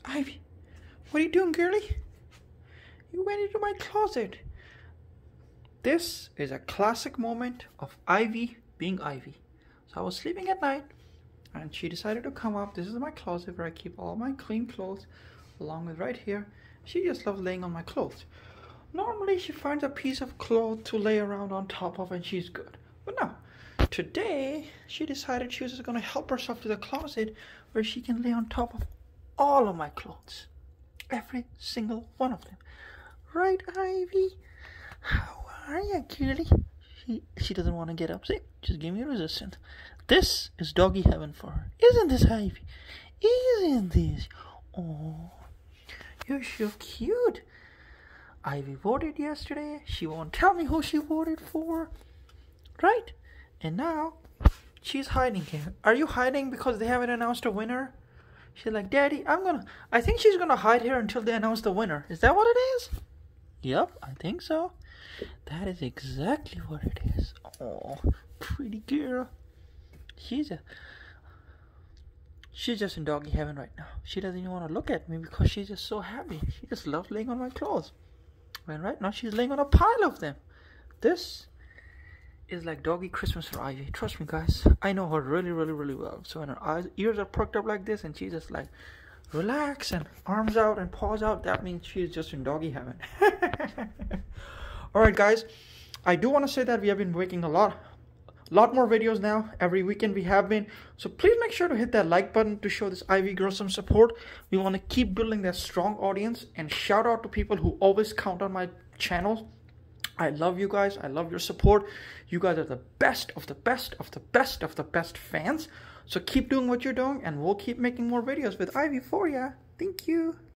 Ivy, what are you doing, girlie? You went into my closet. This is a classic moment of Ivy being Ivy. So I was sleeping at night and she decided to come up. This is my closet where I keep all my clean clothes, along with right here. She just loves laying on my clothes. Normally she finds a piece of cloth to lay around on top of and she's good. But no, today she decided she was just going to help herself to the closet where she can lay on top of all of my clothes. Every single one of them. Right, Ivy? How are you, cutie? She doesn't want to get up. See, just give me resistance. This is doggy heaven for her. Isn't this, Ivy? Isn't this? Oh, you're so cute. Ivy voted yesterday. She won't tell me who she voted for. Right? And now, she's hiding here. Are you hiding because they haven't announced a winner? She's like, Daddy, I think she's gonna hide here until they announce the winner. Is that what it is? Yep, I think so. That is exactly what it is. Oh, pretty girl. She's just in doggy heaven right now. She doesn't even want to look at me because she's just so happy. She just loves laying on my clothes. And right now she's laying on a pile of them. This is like doggy Christmas for Ivy. Trust me, guys. I know her really, really, really well. So when her ears are perked up like this and she's just like relax and arms out and paws out, that means she's just in doggy heaven. Alright, guys. I do want to say that we have been making a lot more videos now. Every weekend we have been. So please make sure to hit that like button to show this Ivy girl some support. We want to keep building that strong audience. And shout out to people who always count on my channel. I love you guys. I love your support. You guys are the best of the best of the best of the best fans. So keep doing what you're doing and we'll keep making more videos with Ivy for ya. Thank you.